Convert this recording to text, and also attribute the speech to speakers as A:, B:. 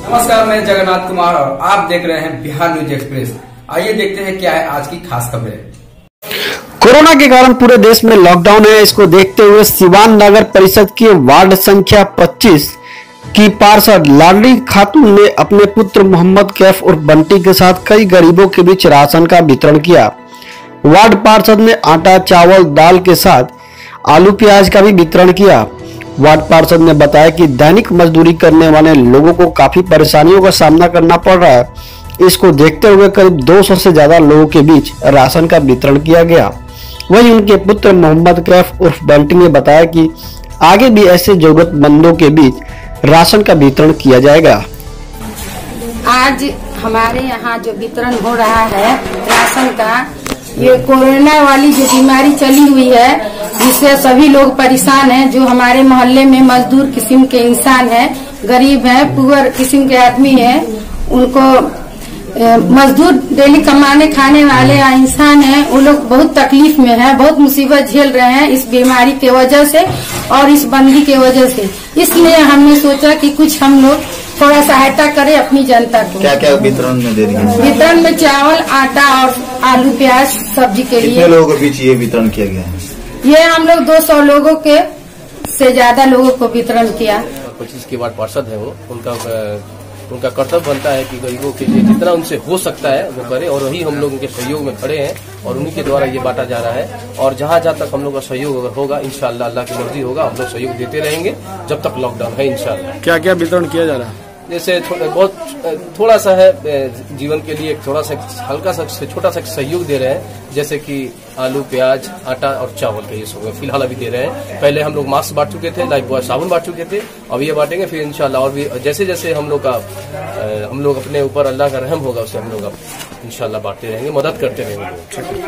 A: नमस्कार, मैं जगन्नाथ कुमार और आप देख रहे हैं बिहार न्यूज एक्सप्रेस। आइए देखते हैं क्या है आज की खास खबरें।
B: कोरोना के कारण पूरे देश में लॉकडाउन है। इसको देखते हुए सिवान नगर परिषद के वार्ड संख्या 25 की पार्षद लाडली खातून ने अपने पुत्र मोहम्मद कैफ और बंटी के साथ कई गरीबों के बीच राशन का वितरण किया। वार्ड पार्षद ने आटा, चावल, दाल के साथ आलू प्याज का भी वितरण किया। वार्ड पार्षद ने बताया कि दैनिक मजदूरी करने वाले लोगों को काफी परेशानियों का सामना करना पड़ रहा है। इसको देखते हुए करीब 200 से ज्यादा लोगों के बीच राशन का वितरण किया गया। वहीं उनके पुत्र मोहम्मद कैफ उर्फ बंटी ने बताया कि आगे भी ऐसे जरूरतमंदों के बीच राशन का वितरण किया जाएगा।
C: आज हमारे यहाँ जो वितरण हो रहा है राशन का, ये कोरोना वाली जो बीमारी चली हुई है जिससे सभी लोग परेशान हैं। जो हमारे मोहल्ले में मजदूर किस्म के इंसान हैं, गरीब हैं, पुअर किस्म के आदमी हैं, उनको मजदूर डेली कमाने खाने वाले इंसान हैं, वो लोग बहुत तकलीफ में हैं, बहुत मुसीबत झेल रहे हैं इस बीमारी के वजह से और इस बंदी के वजह से। इसलिए हमने सोचा कि कुछ हम लोग थोड़ा सहायता करें अपनी जनता को।
D: क्या क्या वितरण में दे रही है?
C: वितरण में चावल, आटा और आलू प्याज सब्जी के लिए।
D: कितने लोगों के बीच ये वितरण किया गया है?
C: ये हम लोग 200 लोगों के से ज्यादा लोगों को वितरण किया।
E: 25 के वार्ड पार्षद है वो, उनका कर्तव्य बनता है कि गरीबों के लिए जितना उनसे हो सकता है वो करे, और वही हम लोग उनके सहयोग में खड़े हैं और उन्हीं के द्वारा ये बांटा जा रहा है। और जहाँ जहाँ तक हम लोग का सहयोग अगर होगा, इंशाअल्लाह अल्लाह की मर्जी होगा, हम लोग सहयोग देते रहेंगे जब तक लॉकडाउन है इंशाअल्लाह।
B: क्या क्या वितरण किया जा रहा है?
E: जैसे बहुत थोड़ा सा है, जीवन के लिए थोड़ा सा हल्का सा छोटा सा सहयोग दे रहे हैं, जैसे कि आलू, प्याज, आटा और चावल के ये सब फिलहाल अभी दे रहे हैं। पहले हम लोग मास्क बांट चुके थे, लाइफ बॉय साबुन बांट चुके थे, अब ये बांटेंगे फिर इंशाल्लाह। और भी जैसे जैसे हम लोग अपने ऊपर अल्लाह का रहम होगा उससे हम लोग इंशाल्लाह बांटते रहेंगे, मदद करते रहेंगे।